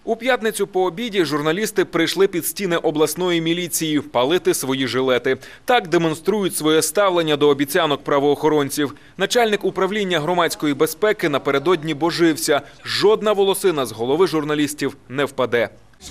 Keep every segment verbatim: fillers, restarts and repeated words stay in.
У п'ятницю по обіді журналісти прийшли під стіни обласної міліції палити свої жилети. Так демонструють своє ставлення до обіцянок правоохоронців. Начальник управління громадської безпеки напередодні божився. Жодна волосина з голови журналістів не впаде.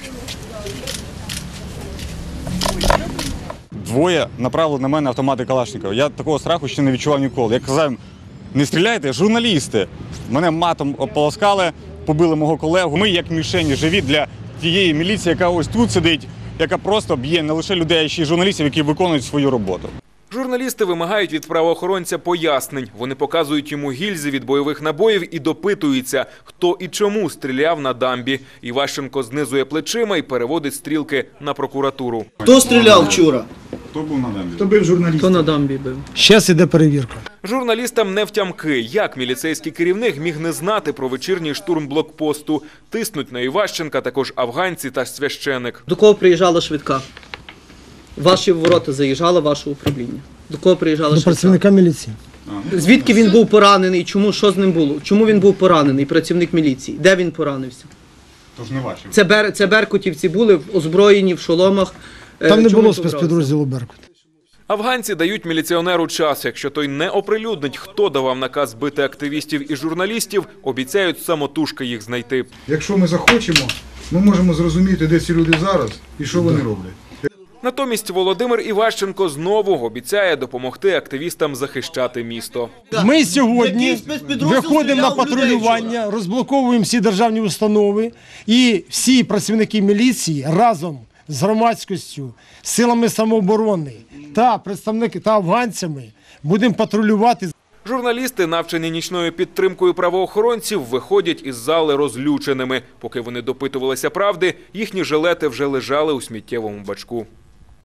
Двоє направили на мене автомати Калашникова. Я такого страху ще не відчував ніколи. Я казав їм, не стріляйте, журналісти. Мене матом ополоскали, побили мого колегу. Ми як мішені живі для тієї міліції, яка ось тут сидить, яка просто б'є не лише людей, а ще й журналістів, які виконують свою роботу. Журналісти вимагають від правоохоронця пояснень. Вони показують йому гільзи від бойових набоїв і допитуються, хто і чому стріляв на дамбі. Іващенко знизує плечима і переводить стрілки на прокуратуру. Хто стріляв вчора? Хто був на дамбі? Хто бив журналістів? Хто на дамбі бив? Зараз іде перевірка. Журналістам не втямки, як міліцейський керівник міг не знати про вечірній штурм блокпосту. Тиснуть на Іващенка також афганці та священик. До кого приїжджала швидка? Ваші ворота заїжджало ваше управління. До кого приїжджала До швидка? працівника міліції. Звідки він був поранений? Чому? Що з ним було? Чому він був поранений, працівник міліції? Де він поранився? Тож не ваші. Це, бер... Це беркутівці були озброєні в шоломах. Там не Чому було він побрався? спецпідрозділу «Беркут». Афганці дають міліціонеру час. Якщо той не оприлюднить, хто давав наказ бити активістів і журналістів, обіцяють самотужки їх знайти. Якщо ми захочемо, ми можемо зрозуміти, де ці люди зараз і що вони роблять. Натомість Володимир Іващенко знову обіцяє допомогти активістам захищати місто. Ми сьогодні Який спецпідрозділ виходимо на стріляв в людей патрулювання, розблоковуємо всі державні установи і всі працівники міліції разом з громадськістю, силами самооборони та представники та афганцями будемо патрулювати. Журналісти, навчені нічною підтримкою правоохоронців, виходять із зали розлюченими. Поки вони допитувалися правди, їхні жилети вже лежали у сміттєвому бачку.